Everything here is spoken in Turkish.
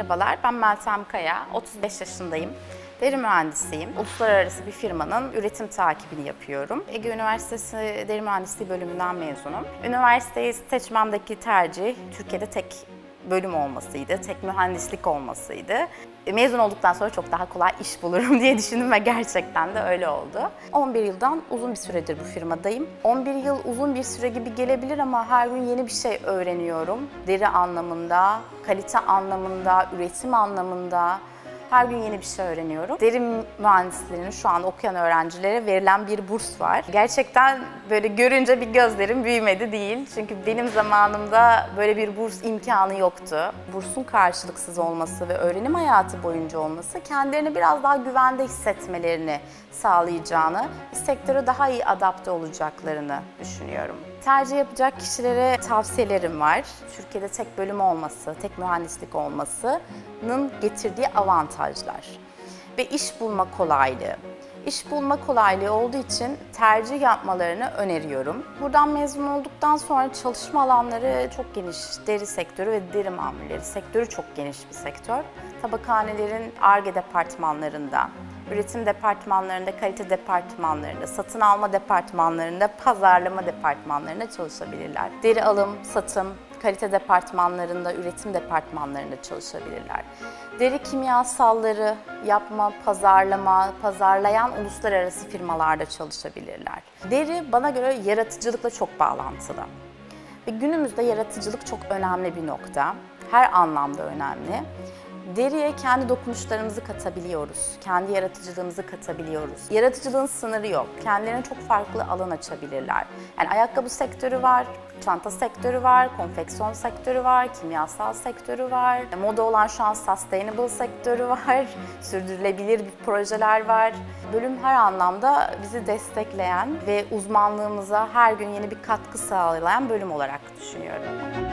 Merhabalar, ben Meltem Kaya, 35 yaşındayım. Deri mühendisiyim. Uluslararası bir firmanın üretim takibini yapıyorum. Ege Üniversitesi Deri Mühendisliği bölümünden mezunum. Üniversiteyi seçmemdeki tercih Türkiye'de tek bölüm olmasıydı, tek mühendislik olmasıydı. Mezun olduktan sonra çok daha kolay iş bulurum diye düşündüm ve gerçekten de öyle oldu. 11 yıldan uzun bir süredir bu firmadayım. 11 yıl uzun bir süre gibi gelebilir ama her gün yeni bir şey öğreniyorum. Deri anlamında, kalite anlamında, üretim anlamında. Her gün yeni bir şey öğreniyorum. Deri mühendisliğinin şu an okuyan öğrencilere verilen bir burs var. Gerçekten böyle görünce bir gözlerim büyümedi değil. Çünkü benim zamanımda böyle bir burs imkanı yoktu. Bursun karşılıksız olması ve öğrenim hayatı boyunca olması kendilerini biraz daha güvende hissetmelerini sağlayacağını, sektöre daha iyi adapte olacaklarını düşünüyorum. Tercih yapacak kişilere tavsiyelerim var. Türkiye'de tek bölüm olması, tek mühendislik olmasının getirdiği avantajlar ve iş bulma kolaylığı. İş bulma kolaylığı olduğu için tercih yapmalarını öneriyorum. Buradan mezun olduktan sonra çalışma alanları çok geniş. Deri sektörü ve deri mamulleri sektörü çok geniş bir sektör. Tabakhanelerin Ar-Ge departmanlarında, üretim departmanlarında, kalite departmanlarında, satın alma departmanlarında, pazarlama departmanlarında çalışabilirler. Deri alım, satım, kalite departmanlarında, üretim departmanlarında çalışabilirler. Deri kimyasalları yapma, pazarlama, pazarlayan uluslararası firmalarda çalışabilirler. Deri bana göre yaratıcılıkla çok bağlantılı. Ve günümüzde yaratıcılık çok önemli bir nokta. Her anlamda önemli. Deriye kendi dokunuşlarımızı katabiliyoruz, kendi yaratıcılığımızı katabiliyoruz. Yaratıcılığın sınırı yok, kendilerine çok farklı alan açabilirler. Yani ayakkabı sektörü var, çanta sektörü var, konfeksiyon sektörü var, kimyasal sektörü var. Moda olan şu an sustainable sektörü var, sürdürülebilir bir projeler var. Bölüm her anlamda bizi destekleyen ve uzmanlığımıza her gün yeni bir katkı sağlayan bölüm olarak düşünüyorum.